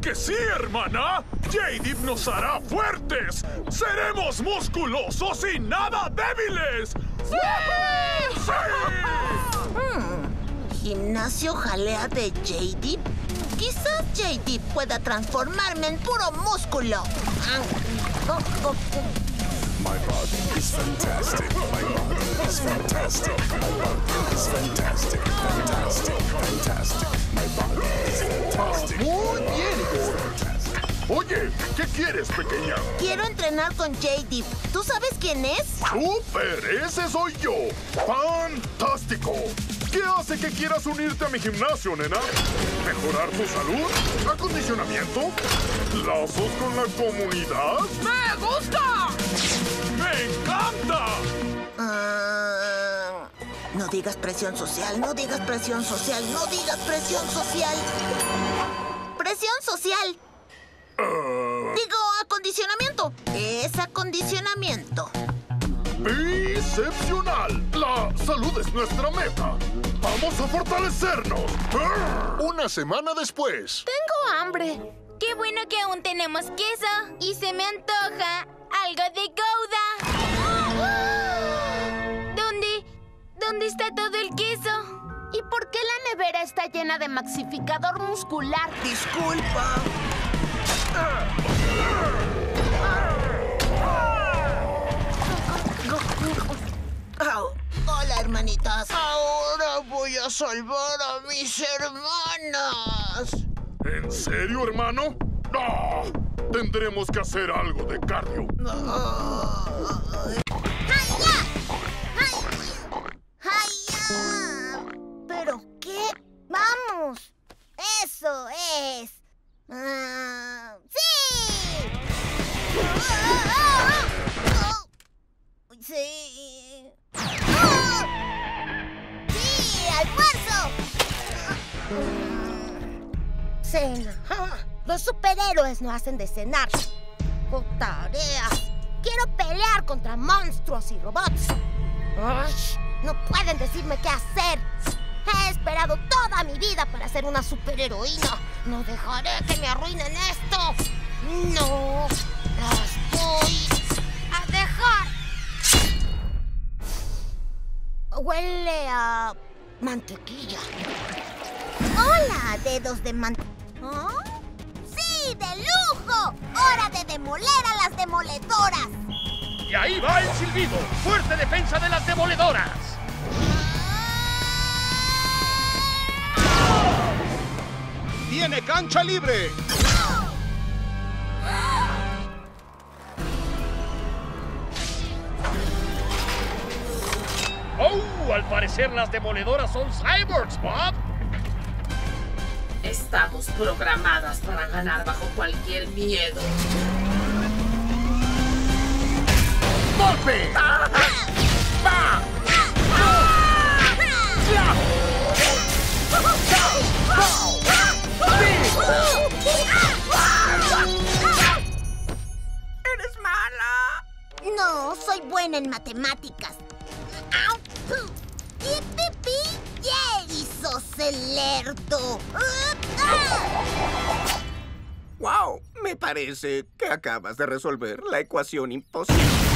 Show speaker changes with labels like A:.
A: que sí, hermana! J-Dip nos hará fuertes. ¡Seremos musculosos y nada débiles! ¡Sí!
B: ¿Gimnasio jalea de J-Dip? Quizás J-Dip pueda transformarme en puro músculo.
C: My body is fantastic. My body is fantastic. My body is fantastic. Fantastic. Fantastic. My body is fantastic.
A: Muy bien, Igor. Oye, ¿qué quieres, pequeña?
B: Quiero entrenar con J-Dip. ¿Tú sabes quién es?
A: ¡Súper! ¡Ese soy yo! ¡Fantástico! ¿Qué hace que quieras unirte a mi gimnasio, nena? ¿Mejorar tu salud? ¿Acondicionamiento? ¿Lazos con la comunidad?
D: ¡Me gusta!
A: ¡Me encanta!
B: No digas presión social, no digas presión social, no digas presión social. ¡Presión social! Digo, acondicionamiento. Es acondicionamiento.
A: ¡Excepcional! La salud es nuestra meta. ¡Vamos a fortalecernos!
E: Una semana después.
D: Tengo hambre.
F: Qué bueno que aún tenemos queso. Y se me antoja algo de Gouda. ¿Dónde está todo el queso?
D: ¿Y por qué la nevera está llena de maxificador muscular?
B: Disculpa. Hola, hermanitas. Ahora voy a salvar a mis hermanas.
A: ¿En serio, hermano? ¡Ah! Tendremos que hacer algo de cardio.
B: ¿Pero qué? ¡Vamos! ¡Eso es! ¡Sí! ¡Sí! ¡Sí! ¡Almuerzo!
D: Cena. Los superhéroes no hacen de cenar. O tareas. Quiero pelear contra monstruos y robots. ¡Ay! No pueden decirme qué hacer. He esperado toda mi vida para ser una superheroína. No dejaré que me arruinen esto. No las voy a dejar. Huele a mantequilla.
B: ¡Hola, dedos de ¿Oh? ¡Sí, de lujo! ¡Hora de demoler a las demoledoras!
G: Y ahí va el silbido. ¡Fuerte defensa de las demoledoras!
E: ¡Tiene cancha libre!
G: ¡Oh! Al parecer las demoledoras son cyborgs, Bob.
H: Estamos programadas para ganar bajo cualquier miedo.
G: ¡Golpe!
D: ¡Eres mala!
B: No, soy buena en matemáticas. ¡Yipi-pi-yay! ¡Sos el lerdo!
I: ¡Wow! Me parece que acabas de resolver la ecuación imposible.